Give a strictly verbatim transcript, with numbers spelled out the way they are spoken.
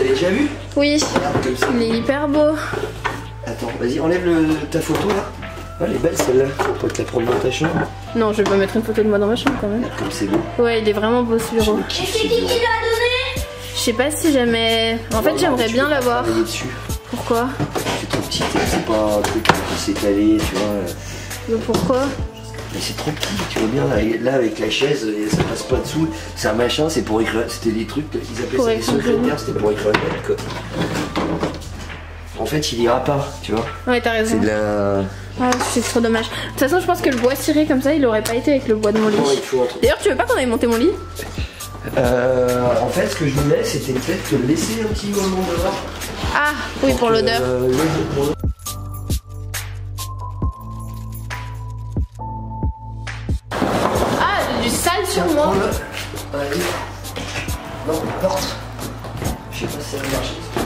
T'avais déjà vu? Oui, Regarde comme ça. il est hyper beau. Attends, vas-y, enlève le, ta photo là. Oh, elle est belle celle-là. Pour te la prendre dans ta chambre. Non, je vais pas mettre une photo de moi dans ma chambre quand même. Regarde comme c'est beau. Ouais, il est vraiment beau ce bureau. Et c'est qui qui l'a donné? Je sais pas si jamais. En fait, j'aimerais bien l'avoir. Pourquoi? C'est trop petit, c'est pas un truc qui s'est étalé, tu vois. Mais pourquoi? Mais c'est trop petit, tu vois bien, là, là avec la chaise, ça passe pas dessous. C'est un machin, c'est pour écrire. C'était des trucs, ils appelaient Pour ça des écrire. secrétaires, c'était pour écrire une lettre quoi. En fait, il ira pas, tu vois. Ouais, t'as raison. C'est de la. Ah, c'est trop dommage. De toute façon, je pense que le bois ciré comme ça, il aurait pas été avec le bois de mon lit. Non, il faut un truc. D'ailleurs, tu veux pas qu'on aille monter mon lit? Euh, en fait, ce que je voulais, c'était peut-être te laisser un petit moment dehors. Ah, oui, pour l'odeur. Euh, le- pour- Ah, du sale sur moi. Prends-le. Allez. Non, porte. Je sais pas si ça va marcher.